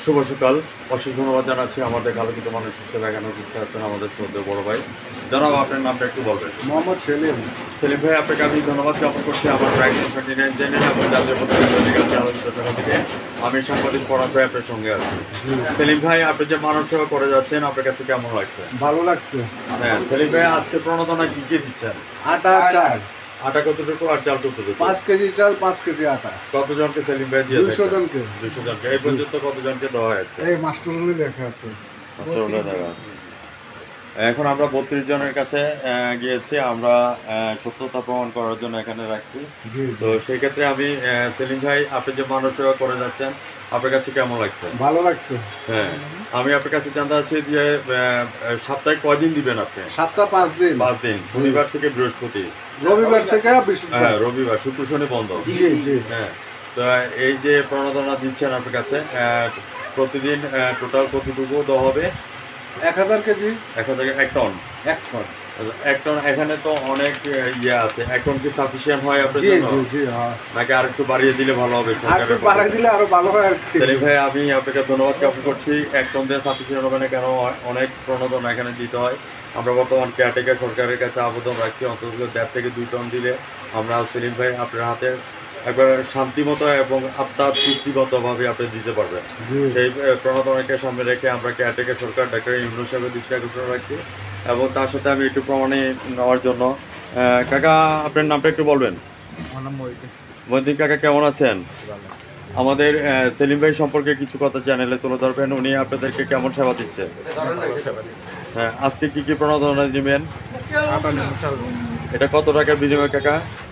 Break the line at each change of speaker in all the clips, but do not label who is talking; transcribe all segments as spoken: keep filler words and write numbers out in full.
শুভ সকাল। অশেষ ধন্যবাদ জানাচ্ছি আমাদের আলোকিত মানুষ হিসেবে এখানে উপস্থিত আছেন আমাদের শ্রদ্ধেয় বড় ভাই। জানাবো আপনার নামটা একটু বলবেন।
মোহাম্মদ সেলিম।
সেলিম ভাই, আপনাকে আমি ধন্যবাদ জ্ঞাপন করছি আমার প্রাইভেট চ্যানেল চ্যানেল এবং জাতীয় পত্রিকা আলোচিত সেখান থেকে আমি সাংবাদিক পরাগ ভাই আপনার সঙ্গে আছি। সেলিম ভাই, আপনি যে মানব সেবা করে যাচ্ছেন আপনার কাছে কেমন লাগছে?
ভালো লাগছে।
হ্যাঁ সেলিম ভাই, আজকে প্রণোদনা কি কি দিচ্ছেন?
আটা, চাল।
আটা কতটুকু আর চাল কতটুকু?
পাঁচ কেজি চাল, পাঁচ কেজি আটা।
কতজনকে সেলিম ভাই দিয়ে?
দুইশো জনকে।
দুইশো জনকে। এই পর্যন্ত কতজনকে দেওয়া হয়েছে?
এই মাস্টার রুমে লেখা আছে।
মাস্টার রুমে দেখা আছে। এখন আমরা বত্রিশ জনের কাছে গিয়েছি, আমরা সত্যতা প্রমাণ করার জন্য এখানে রাখছি। তো সেই ক্ষেত্রে আমি সেলিম ভাই, আপনি যে মানব সেবা করে যাচ্ছেন আপনার কাছে কেমন লাগছে?
ভালো লাগছে।
হ্যাঁ, আমি আপনার কাছে জানতে চাচ্ছি যে সপ্তাহে কয়দিন দিবেন আপনি?
সপ্তাহ পাঁচ দিন।
পাঁচ দিন, শনিবার থেকে বৃহস্পতি।
রবিবার থেকে
হ্যাঁ রবিবার, শুক্র শনি বন্ধ।
জি জি।
হ্যাঁ, তো এই যে প্রণোদনা দিচ্ছেন আপনার কাছে প্রতিদিন টোটাল কতটুকু দেওয়া হবে?
এক হাজার কেজি।
এক হাজার এক টন।
এক টন।
এক টন। এখানে তো অনেক ইয়ে আছে, এক টন কি সাফিসিয়েন্ট হয় আপনার
জি
জন্য?
জি জি। হ্যাঁ,
নাকি আর একটু বাড়িয়ে দিলে ভালো হবে?
আরেকটু বাড়িয়ে দিলে আরো ভালো হয় আর কি।
সেলিম ভাই, আমি আপনাকে ধন্যবাদ জ্ঞাপন করছি। এক টন দিয়ে সাফিসিয়েন্ট হবে না, কেন অনেক প্রণোদনা এখানে দিতে হয়। আমরা বর্তমান কেয়ারটেকার সরকারের কাছে আবেদন রাখছি অন্তত দেড় থেকে দুই টন দিলে আমরা সেলিম ভাই আপনার হাতে একবার শান্তিমতো এবং আত্মার তৃপ্তিগতভাবে আপনি দিতে পারবেন। সেই প্রণোদনাকে সামনে রেখে আমরা কেয়ারটেকার সরকার ডাক্তার ইউনূস সাহেবের দৃষ্টি আকর্ষণ রাখছি এবং তার সাথে আমি একটু প্রমাণে নেওয়ার জন্য কাকা আপনার নামটা একটু বলবেন। মহিউদ্দিন কাকা, কেমন আছেন? আমাদের সেলিম ভাই সম্পর্কে কিছু কথা চ্যানেলে তুলে ধরবেন, উনি আপনাদেরকে কেমন সেবা দিচ্ছে? হ্যাঁ, আজকে কি কি প্রণোদনা দিবেন? এটা কত টাকার বিনিময় কাকা?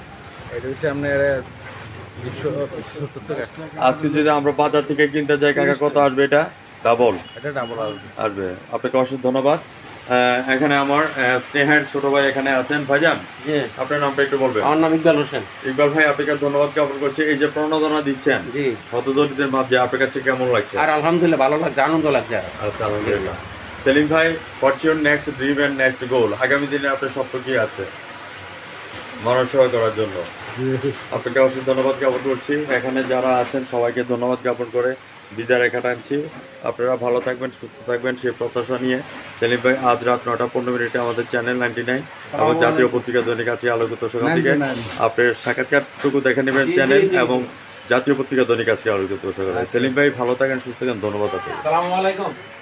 আজকে যদি আমরা বাজার থেকে কিনতে যাই কাকা কত আসবে? এটা ডাবল আসবে। আপনাকে অশেষ ধন্যবাদ। এখানে আমার স্নেহের ছোট ভাই এখানে আছেন। ভাইজান, আপনার নামটা একটু বলবেন।
আমার নাম ইকবাল হোসেন।
ইকবাল ভাই, আপনাকে ধন্যবাদ জ্ঞাপন করছি। এই যে প্রণোদনা দিচ্ছেন হতদরিদ্রের মাঝে, আপনার কাছে কেমন লাগছে?
আর আলহামদুলিল্লাহ ভালো লাগছে, আনন্দ লাগছে।
আচ্ছা, আলহামদুলিল্লাহ। সেলিম ভাই, what's your next dream and next goal? আগামী দিনে আপনার স্বপ্ন কি আছে মানব সেবা করার জন্য? আপনাকে অশেষ ধন্যবাদ জ্ঞাপন করছি। এখানে যারা আছেন সবাইকে ধন্যবাদ জ্ঞাপন করে বিদায় রেখা টানছি। আপনারা ভালো থাকবেন, সুস্থ থাকবেন সেই প্রত্যাশা নিয়ে সেলিম ভাই আজ রাত নটা পনেরো মিনিটে আমাদের চ্যানেল নাইনটি নাইন এবং জাতীয় পত্রিকা দৈনিক আছে আলোকিত সেখান থেকে আপনার সাক্ষাৎকারটুকু দেখে নেবেন চ্যানেল এবং জাতীয় পত্রিকা দৈনিক আছে আলোকিত সেখানে। সেলিম ভাই ভালো থাকেন, সুস্থ থাকেন, ধন্যবাদ আপনাকে।